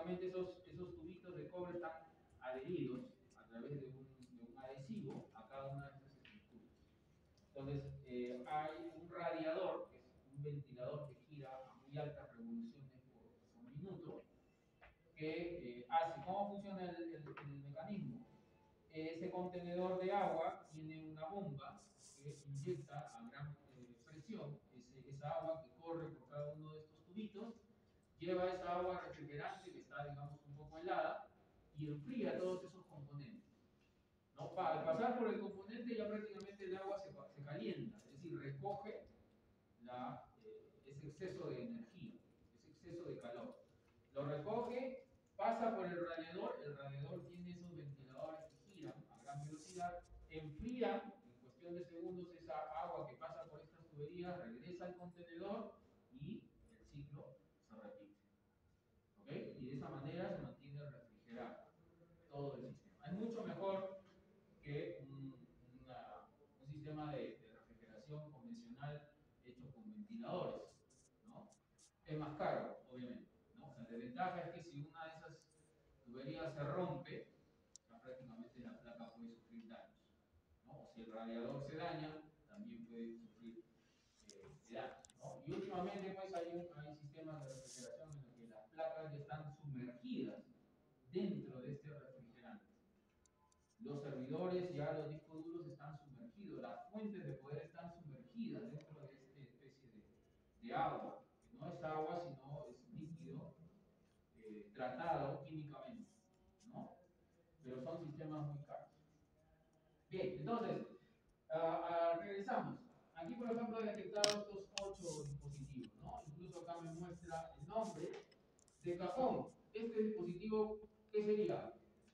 básicamente esos tubitos de cobre están adheridos a través de un adhesivo a cada una de estas estructuras. Entonces, hay un radiador, que es un ventilador que gira a muy altas revoluciones por minuto, que hace, ¿cómo funciona el mecanismo? Ese contenedor de agua tiene una bomba que inyecta a gran presión esa agua que corre por cada uno de estos tubitos, lleva esa agua refrigerante que está, digamos, un poco helada y enfría todos esos componentes. ¿No? Al pasar por el componente ya prácticamente el agua se calienta, es decir, recoge ese exceso de energía, ese exceso de calor. Lo recoge, pasa por el radiador tiene esos ventiladores que giran a gran velocidad, enfrían en cuestión de segundos esa agua que pasa por estas tuberías, regresa al contenedor y el ciclo se repite. ¿Ok? Y de esa manera se mantiene refrigerado todo el sistema. Es mucho mejor que un sistema de refrigeración convencional hecho con ventiladores, ¿no? Es más caro, obviamente, ¿no? La desventaja es que si una de esas tuberías se rompe, ya prácticamente la placa puede sufrir daños, ¿no? O si el radiador se daña, también puede sufrir daños, ¿no? Y últimamente pues hay sistemas de refrigeración en los que las placas ya están sumergidas dentro de este refrigerante. Los servidores, ya los discos duros están sumergidos, las fuentes de poder están sumergidas dentro de esta especie de agua, que no es agua, sino es líquido tratado químicamente, ¿no? Pero son sistemas muy caros. Bien, entonces, regresamos. Aquí, por ejemplo, he detectado estos 8 dispositivos, ¿no? Incluso acá me muestra el nombre de cajón. Este dispositivo, ¿qué sería?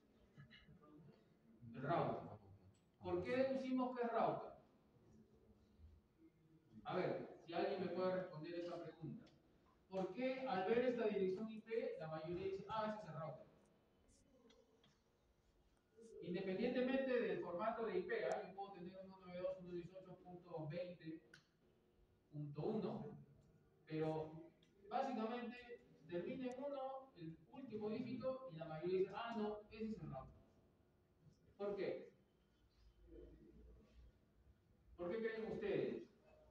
El router. ¿Por qué deducimos que es router? A ver, si alguien me puede responder esa pregunta. ¿Por qué al ver esta dirección IP, la mayoría dice, ese es el router? Independientemente del formato de IP, yo puedo tener 192.168.20.1, pero básicamente termina en 1, el último dígito, y la mayoría dice, no, ese es el router. ¿Por qué? ¿Por qué creen ustedes?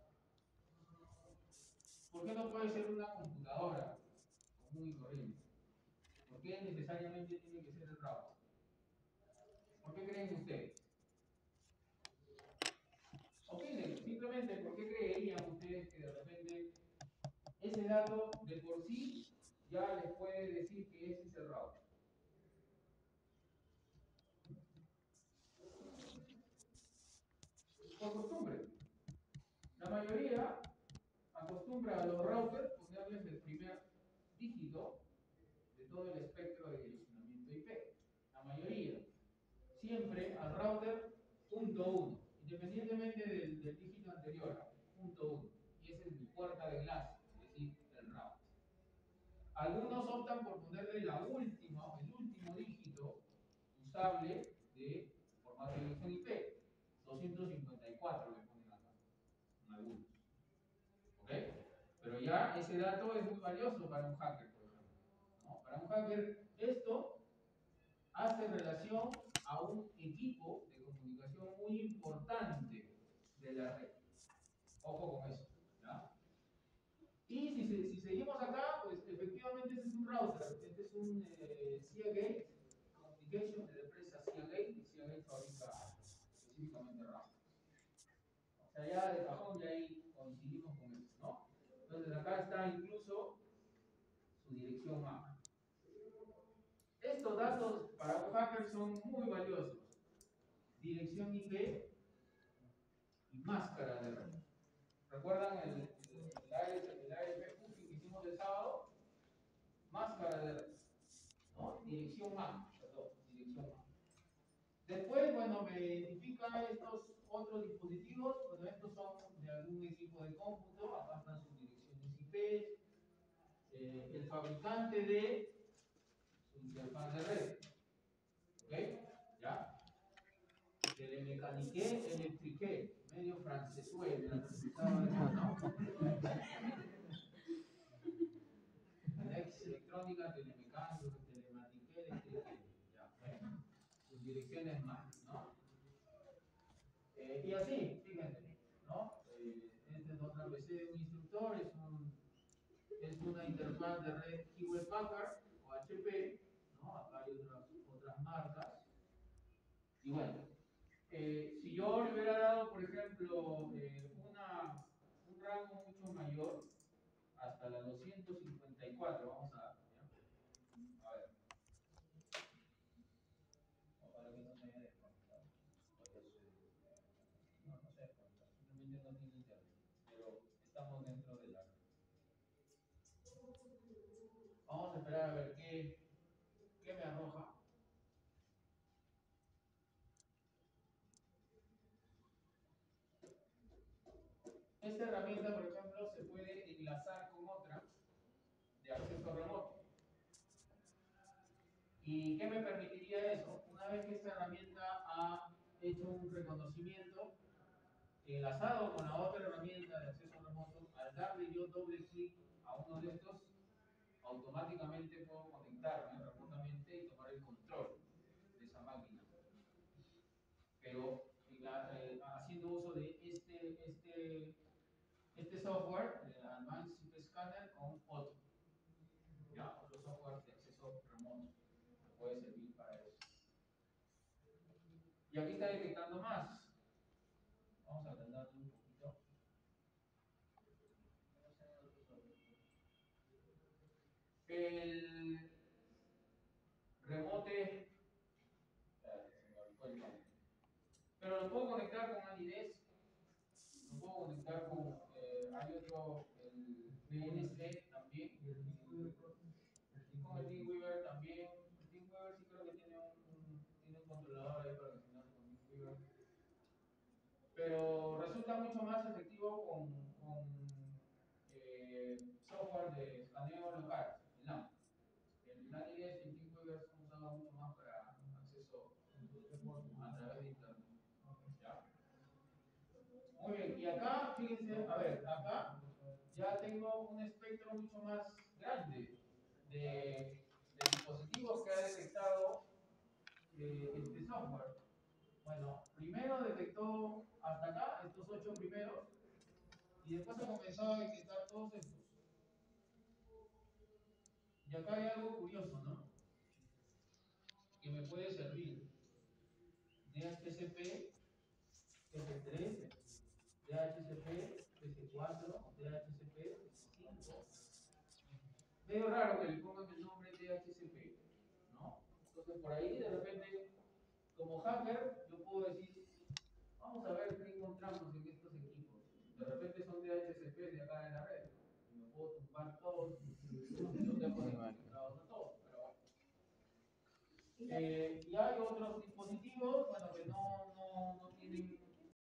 ¿Por qué no puede ser una computadora común y corriente? ¿Por qué necesariamente tiene que ser el router? ¿Por qué creen ustedes? Opinen, simplemente, ¿por qué creerían ustedes que de repente ese dato de por sí ya les puede decir que ese es el router? Por costumbre. La mayoría acostumbra a los routers ponerles el primer dígito de todo el espectro de direccionamiento IP. La mayoría. Siempre al router .1, independientemente del dígito anterior, .1. Y esa es mi puerta de enlace, es decir, el router. Algunos optan por ponerle el último dígito usable de formato de dirección IP. 254 le ponen acá, en algunos. ¿Ok? Pero ya ese dato es muy valioso para un hacker, por ejemplo, ¿no? Para un hacker, esto hace relación a un equipo de comunicación muy importante de la red. Ojo con eso, ¿ya? Y si seguimos acá, pues efectivamente este es un router, este es un Seagate Communication de la empresa Seagate, y Seagate fabrica específicamente routers. O sea, ya de cajón ya ahí coincidimos con eso, ¿no? Entonces acá está incluso su dirección MAC. Estos datos para un hacker son muy valiosos. Dirección IP y máscara de red. ¿Recuerdan el ARP Puffing que hicimos el sábado? Máscara de red, ¿no? Dirección MAC, perdón, dirección MAC. Después, bueno, me identifica estos otros dispositivos. Bueno, estos son de algún equipo de cómputo, acá están sus direcciones IP, el fabricante de su interfaz de red. ¿Ok? ¿Ya? Telemecanique, electrique, medio francesuel, ¿no? Electrónica, telemecánica, instrucciones más, ¿no? Y así, fíjense, ¿no? Este es otra PC de un instructor, es una interfaz de red Hewlett Packard o HP, ¿no? Acá hay otras marcas. Y bueno, si yo le hubiera dado, por ejemplo, un rango mucho mayor, hasta la 254, vamos a ¿ya? A ver, ojalá que no se haya desconectado. No, no se desconectado, simplemente no tiene internet, pero estamos dentro de la red. Vamos a esperar a ver qué me arroja. Esta herramienta, por ejemplo, se puede enlazar con otra de acceso remoto. ¿Y qué me permitiría eso? Una vez que esta herramienta ha hecho un reconocimiento, enlazado con la otra herramienta de acceso remoto, al darle yo doble clic a uno de estos, automáticamente puedo conectarme remotamente y tomar el control de esa máquina. Pero haciendo uso de este software, el Advanced Zip Scanner, con otro. ¿Ya? Otro software de acceso remoto que puede servir para eso. Y aquí está detectando más. Vamos a agrandarlo un poquito. El remote, pero lo puedo conectar con Anidesc, lo puedo conectar con, hay otro, el PNC también, y con el TeamWeaver también. El TeamWeaver sí creo que tiene un controlador ahí para funcionar con TeamWeaver. Pero resulta mucho más efectivo con software de escaneo local, el LAM. El Anidesc y el TeamWeaver son usados mucho más para acceso a través de internet. ¿Ya? Muy bien, y acá, fíjense, a ver, acá ya tengo un espectro mucho más grande de dispositivos que ha detectado este software. Bueno, primero detectó hasta acá, estos 8 primeros, y después ha comenzado a detectar todos estos. Y acá hay algo curioso, ¿no? Que me puede servir. DHCP S3, DHCP S4, DHCP S5. Medio raro que le pongan el nombre DHCP, ¿no? Entonces por ahí de repente, como hacker, yo puedo decir, vamos a ver qué encontramos en estos equipos. De repente son DHCP de acá de la red. Y me puedo tumbar todos y los dejo desconectados a todos, pero bueno. Y hay otros dispositivos, bueno,